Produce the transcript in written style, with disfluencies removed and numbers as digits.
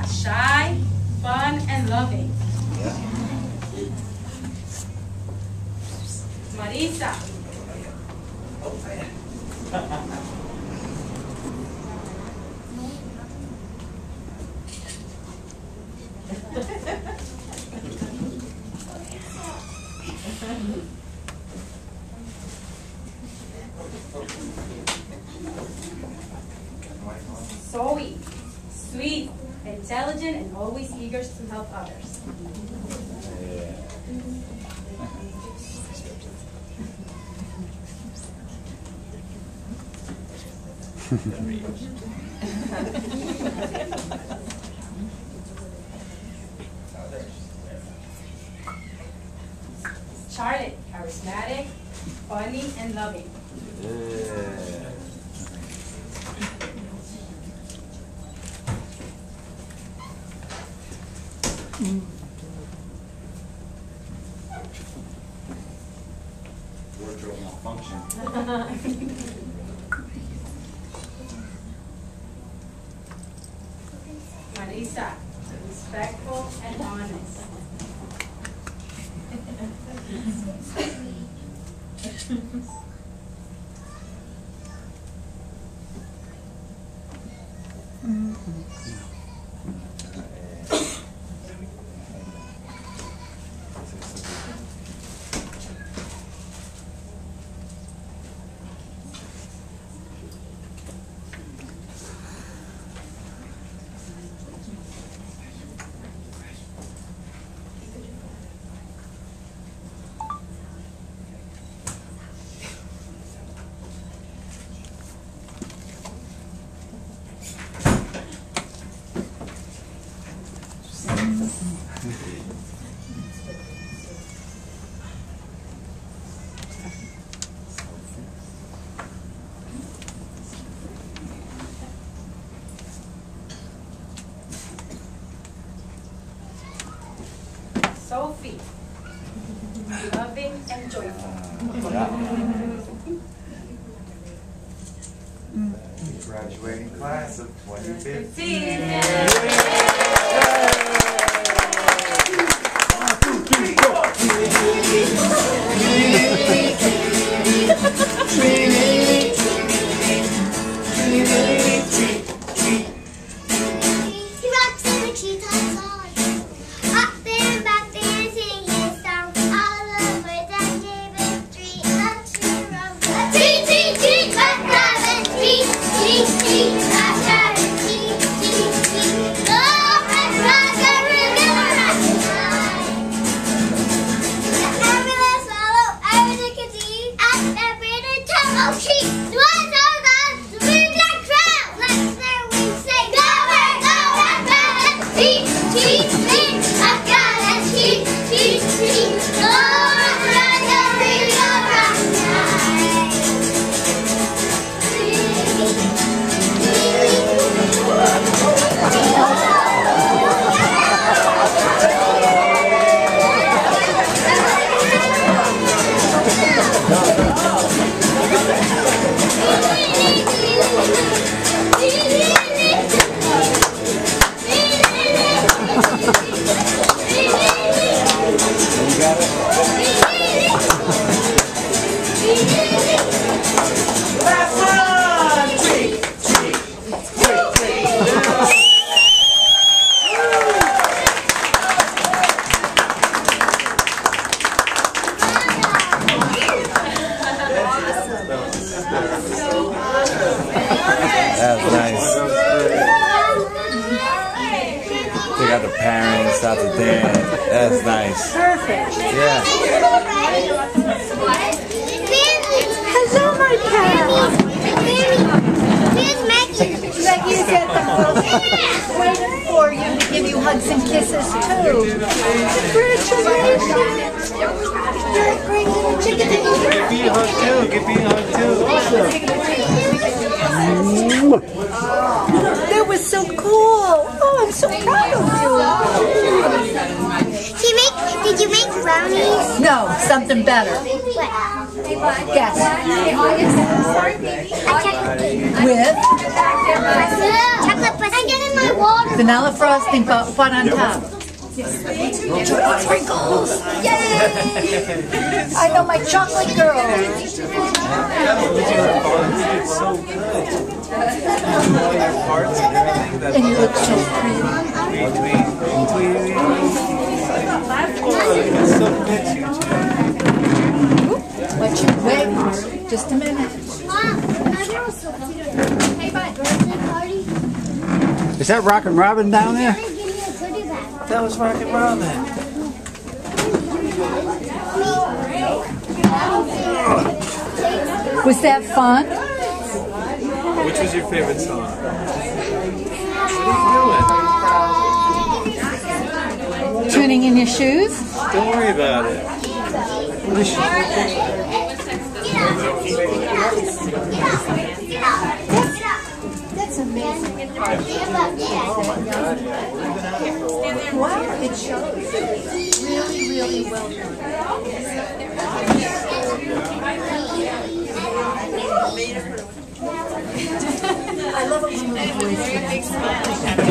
shy, fun, and loving. Yeah. Marisa. Zoe, sweet, intelligent, and always eager to help others. Charlotte, charismatic, funny, and loving. Wardrobe malfunction. Marisa, respectful and honest. Sophie, loving and joyful. Graduating class of 2015. That's nice. They got the parents out the dance. That's nice. Perfect. Yeah. Hello, my cat. Maggie's at the house waiting for you to give you hugs and kisses too. Congratulations. You're a great little chicken. Give me a hug too. Give me a hug too. That was so cool. Oh, I'm so proud of you. Did you make brownies? No, something better. What? Guess. With Chocolate pussy. I'm getting my water. vanilla frosting, but what on top? Chocolate sprinkles! Yay! I know my chocolate girl. It's so good. All your parts and everything. That's And you look so pretty. It's so good, What you wait? Just a minute. Mom, hey, bud. Birthday party. Is that Rockin' Robin down there? Give me a goodie bag. That was Rockin' Robin. Was that fun? Which was your favorite song? What are you Tuning in your shoes? doing? Don't worry about it. That's amazing. Wow, it shows. Really, really well done. I love it when the voice